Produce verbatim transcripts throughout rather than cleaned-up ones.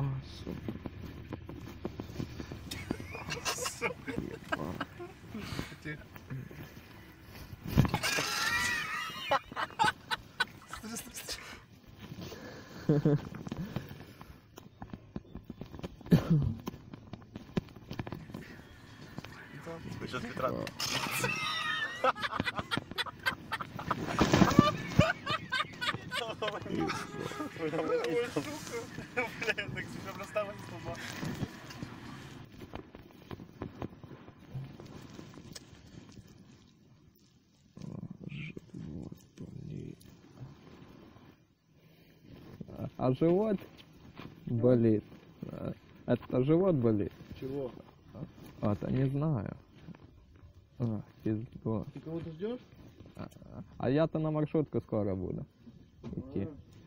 А, сука. Сука. Тихо. Сейчас Петра. Ой, сука. Бля, так себе простала слова. Живот болит. А живот болит. Это живот болит? Чего? А, то не знаю. А, пиздос. Ты кого-то ждешь? А, а я-то на маршрутку скоро буду идти.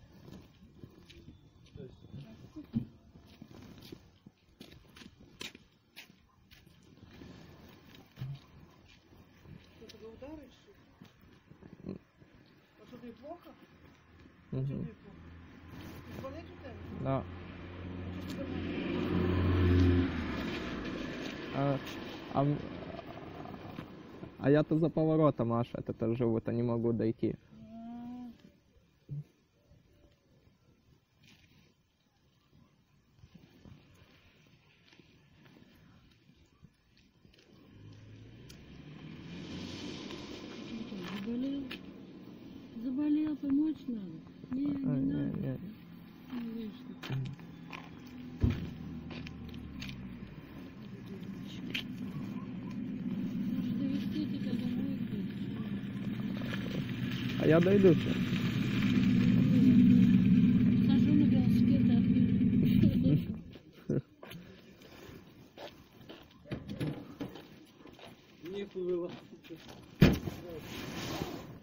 Что, тебя ударишь? А что, тебе плохо? Угу. Что тебе плохо? Ты болеть у тебя? Да. А что тебе А, а, а я-то за поворотом, Маша, это живут, а не могу дойти. Заболел? Заболел, помочь надо? Не, не А, не, надо. не. Ну, видишь, что. Может, довезти тебя домой будешь? А я дойду сейчас. Сажу на велосипед, а отведу. Нихуя.